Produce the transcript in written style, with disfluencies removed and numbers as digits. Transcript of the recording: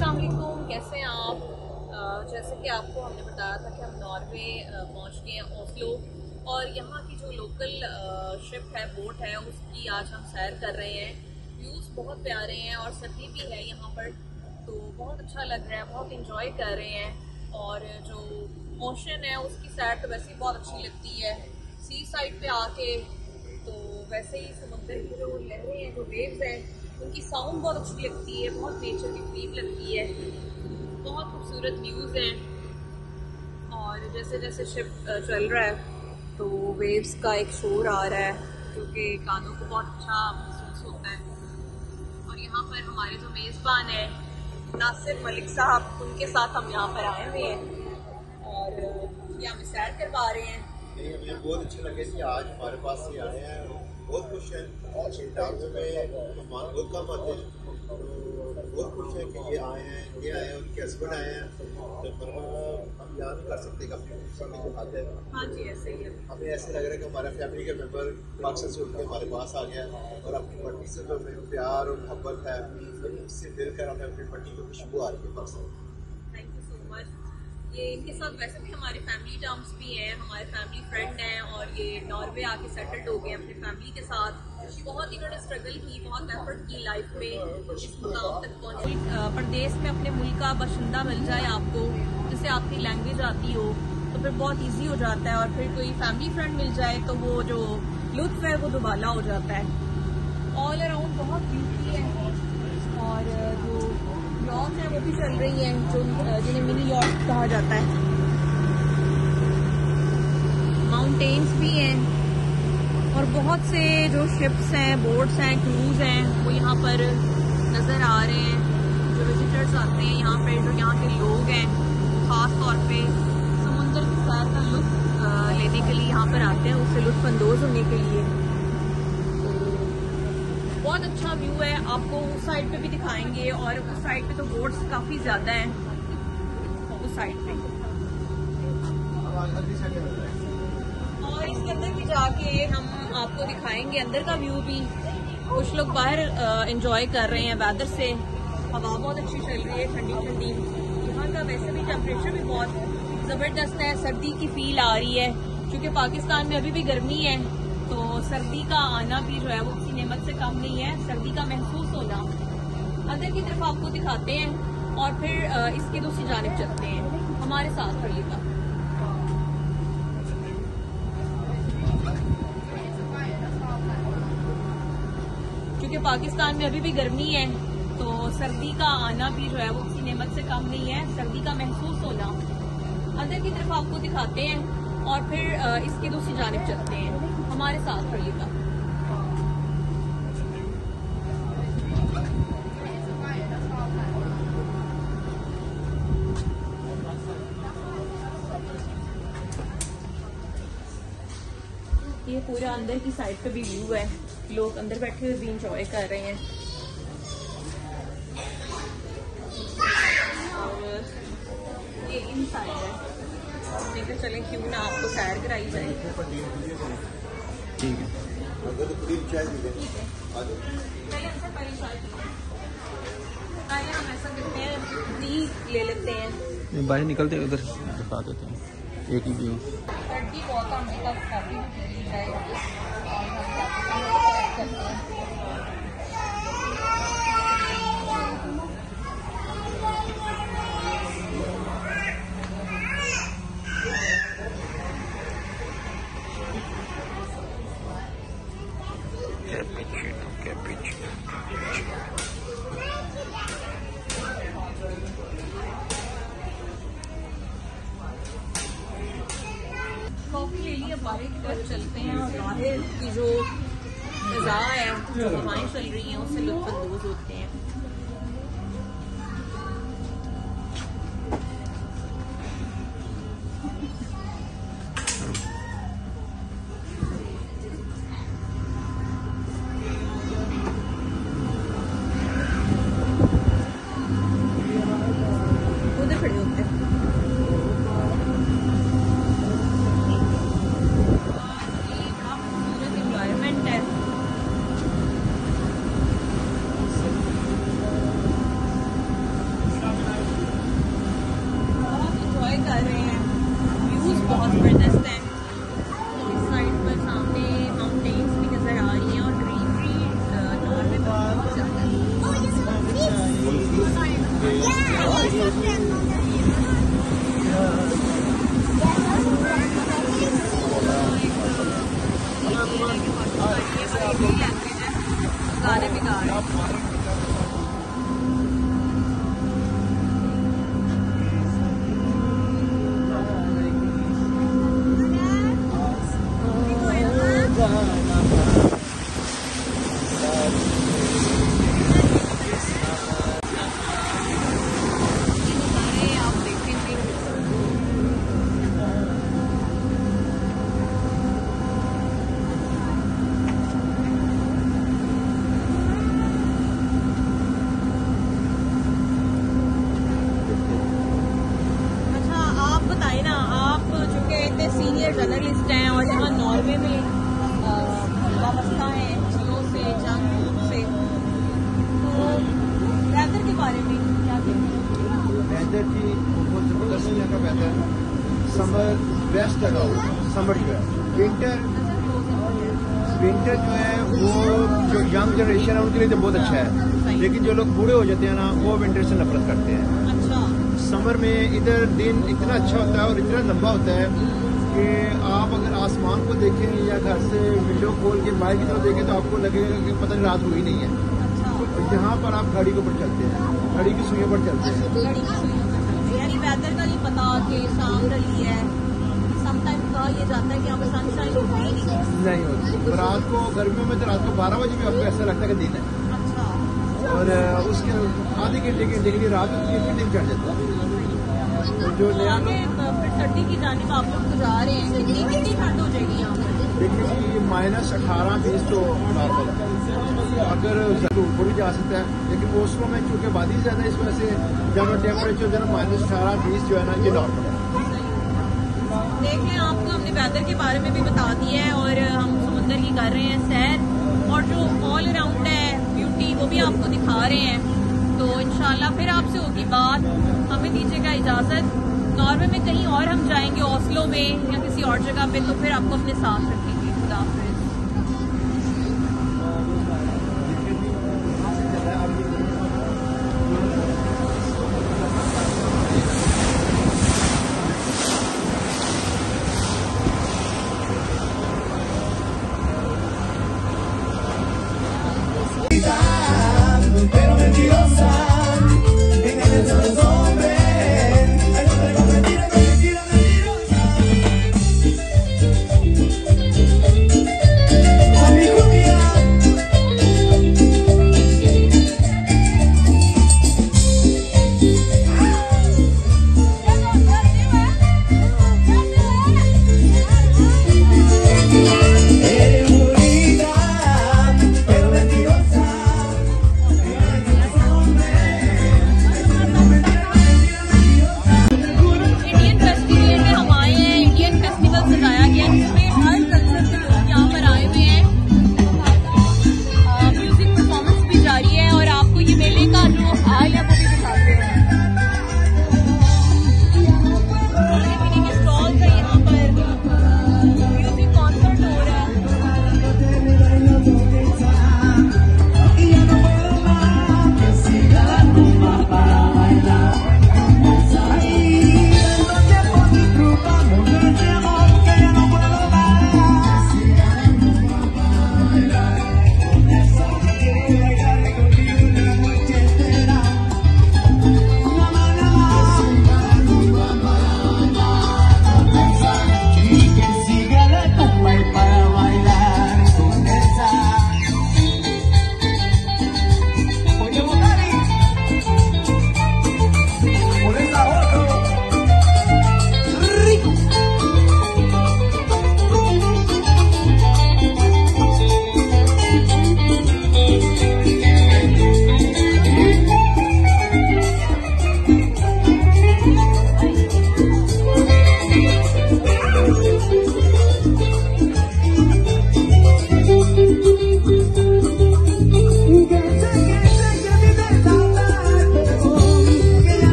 अस्सलाम वालेकुम, कैसे हैं आप? जैसे कि आपको हमने बताया था कि हम नॉर्वे पहुंच गए हैं, ओस्लो, और यहाँ की जो लोकल शिप है, बोट है, उसकी आज हम सैर कर रहे हैं। व्यूज़ बहुत प्यारे हैं और सर्दी भी है यहाँ पर, तो बहुत अच्छा लग रहा है, बहुत इंजॉय कर रहे हैं। और जो ओशन है उसकी सैर तो वैसे ही बहुत अच्छी लगती है। सी साइड पे आके तो वैसे ही समुद्र की जो लहरें हैं, जो वेव्स हैं, उनकी साउंड बहुत अच्छी लगती है, बहुत नेचर की फील लगती है, बहुत खूबसूरत व्यूज़ हैं। और जैसे जैसे शिप चल रहा है तो वेव्स का एक शोर आ रहा है जो कि कानों को बहुत अच्छा महसूस होता है। और यहाँ पर हमारे जो मेज़बान हैं नासिर मलिक साहब, उनके साथ हम यहाँ पर आए हुए हैं और ये हमें सैर करवा रहे हैं। हमें बहुत अच्छा लगे कि आज हमारे पास ये आए हैं, बहुत खुश हैं। इंटरव्यू में मेहमान बहुत कम आते हैं, तो बहुत खुश हैं कि ये आए हैं, उनके हस्बैंड आए हैं। तो हम यहाँ नहीं कर सकते कि अपनी फैमिली को आते हैं। हाँ जी, ऐसे ही है। हमें ऐसे लग रहा है कि हमारा फैमिली का मेम्बर पाकिस्तान से उठ के हमारे पास आ गया और अपनी पट्टी से जो हमें प्यार और मोहब्बत है, तो उससे मिलकर हमें अपनी पट्टी की खुशबू आ रही है Pakistan. Thank you so much. ये इनके साथ वैसे भी हमारे फैमिली टर्म्स भी हैं, हमारे फैमिली फ्रेंड हैं, और ये नॉर्वे आके सेटल्ड हो गए अपनी फैमिली के साथ। बहुत इन्होंने स्ट्रगल की, बहुत एफर्ट की लाइफ में इस मुकाम तक पहुँची। प्रदेश में अपने मुल्क का बाशिंदा मिल जाए आपको, जिससे आपकी लैंग्वेज आती हो, तो फिर बहुत ईजी हो जाता है। और फिर कोई फैमिली फ्रेंड मिल जाए तो वो जो लुत्फ है वो दुबाला हो जाता है। ऑल अराउंड बहुत ब्यूटी है और जो यॉर्क है वो भी चल रही है, जो जिन्हें मिनी यॉर्क कहा जाता है। माउंटेन्स भी हैं और बहुत से जो शिप्स हैं, बोट्स हैं, क्रूज हैं, वो यहाँ पर नज़र आ रहे हैं। जो विजिटर्स आते हैं यहाँ पे, जो यहाँ के लोग हैं, ख़ास तौर पे समुद्र की सैर का लुत्फ लेने के लिए यहाँ पर आते हैं, उससे लुत्फ अंदोज़ होने के लिए। बहुत अच्छा व्यू है, आपको उस साइड पे भी दिखाएंगे, और उस साइड पे तो बोट्स काफ़ी ज़्यादा हैं उस साइड पे। और इसके अंदर भी जाके हम आपको दिखाएंगे अंदर का व्यू भी। कुछ लोग बाहर एंजॉय कर रहे हैं वेदर से, हवा बहुत अच्छी चल रही है, ठंडी ठंडी। यहाँ का वैसे भी टेम्परेचर भी बहुत ज़बरदस्त है, सर्दी की फील आ रही है, क्योंकि पाकिस्तान में अभी भी गर्मी है, तो सर्दी का आना भी जो है वो किसी नेमत से कम नहीं है। सर्दी का महसूस होना। अंदर की तरफ आपको दिखाते हैं और फिर इसकी दूसरी जानिब चलते हैं, हमारे साथ रहिएगा। क्योंकि पाकिस्तान में अभी भी गर्मी है, तो सर्दी का आना भी जो है वो किसी नेमत से कम नहीं है। सर्दी का महसूस होना। अंदर की तरफ आपको दिखाते हैं और फिर इसकी दूसरी जानिब चलते हैं, हमारे साथ रहिएगा। ये पूरा अंदर की साइड पे भी व्यू है, लोग अंदर बैठे हुए भी इंजॉय कर रहे हैं। और ये इन साइड है, लेकर चले क्यों ना आपको सैर कराई जाए। ठीक है, अगर तो पूरी चाय पहले हम ऐसा करते हैं, टी ले लेते हैं, बाहर निकलते हैं, उधर दिखा देते हैं एक ही व्यू। सर्दी बहुत हमने का काफ़ी भी पी जाए और हम करते हैं। कॉफ़ी ले लिए, बाहर की तरफ चलते हैं और बाहर की जो फिज़ा है, जो हवाएं चल रही हैं, उससे लुत्फ़अंदोज़ होते हैं। उधर खड़े होते हैं। एनवायरनमेंट है। गाने भी गा रहे हैं। सीनियर जर्नलिस्ट हैं और यहाँ नॉर्वे में वाबस्ता हैं जियो से, जंग से, तो वेदर के बारे में क्या कहते हैं? वेदर की बहुत जबरदस्त यहाँ का वेदर। समर बेस्ट है, समर जो है। विंटर जो है वो जो यंग जनरेशन है उनके लिए तो बहुत अच्छा है, लेकिन जो लोग बूढ़े हो जाते हैं ना वो विंटर से नफरत करते हैं। अच्छा। समर में इधर दिन इतना अच्छा होता है और इतना लंबा होता है कि आप अगर आसमान को देखें या घर से विंडो खोल के बाहर की तरफ देखें तो आपको लगेगा कि पता नहीं रात हुई नहीं है। तो यहाँ पर आप घड़ी के ऊपर चलते हैं, घड़ी की सुइयों पर चलते हैं। यानी वेदर का नहीं पता कि शाम ढली है, समटाइम कहा यह जाता है कि यहाँ पर सनशाइन होती ही नहीं होती। रात को गर्मियों में तो रात को 12 बजे भी आपको ऐसा लगता है कि दिन है। अच्छा। और उसके आधे घंटे के लिए रात होती है, फिर दिन चढ़ जाता है। तो जो आगे फिर सर्दी की जानिब आप लोग जा रहे हैं, कितनी ठंड हो जाएगी यहाँ पर? देखिए -18-20 तो नॉर्मल है, अगर ऊपर भी जा सकता है, लेकिन ओस्लो में चूँकि आबादी ज़्यादा है इस वजह से जब टेम्परेचर जो है -18-20 जो है ना ये नॉर्मल है। देखें आपको हमने वेदर के बारे में भी बता दिया है और हम समुद्र की कर रहे हैं सैर और जो ऑल अराउंड है ब्यूटी वो भी आपको दिखा रहे हैं। तो इंशाल्लाह फिर आपसे होगी बात, हमें दीजिएगा इजाज़त। नॉर्वे में कहीं और हम जाएंगे, ओस्लो में या किसी और जगह पे, तो फिर आपको अपने साथ रखेंगे। खुदा।